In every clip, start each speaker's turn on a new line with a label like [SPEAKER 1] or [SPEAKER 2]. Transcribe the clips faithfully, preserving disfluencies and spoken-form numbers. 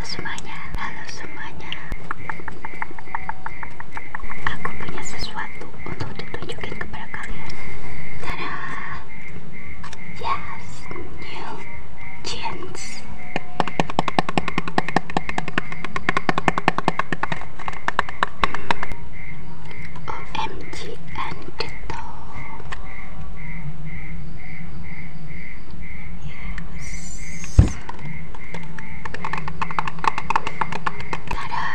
[SPEAKER 1] semuanya, halo semuanya. Aku punya sesuatu untuk ditunjukin kepada kalian. Tada! Yes, new jeans. O M G and Ditto. Yes. Tada!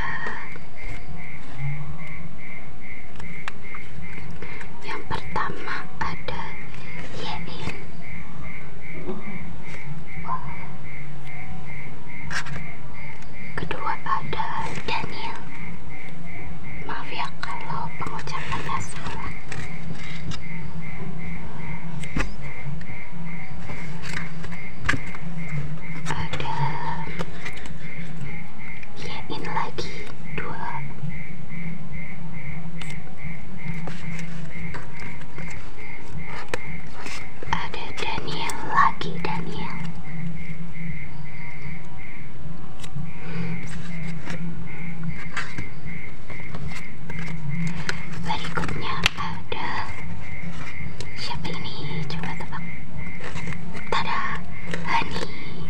[SPEAKER 1] Yang pertama ada Yein. Wow. Kedua ada Daniel. Maaf ya kalau pengucapannya salah. Ada Yein lagi dua. Ada Daniel lagi Daniel. Berikutnya ada siapa ini? Coba tebak. Tada, Hani.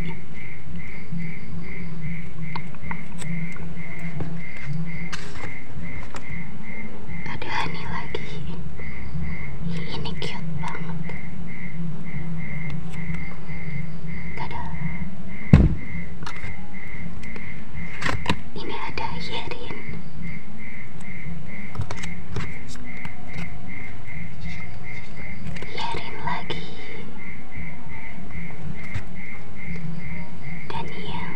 [SPEAKER 1] Ada Hani lagi. Ini cute banget. Tada. Ini ada Yerin. Yerin lagi. Daniel.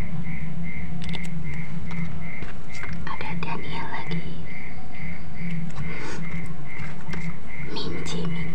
[SPEAKER 1] Ada Daniel lagi. Minji, Minji.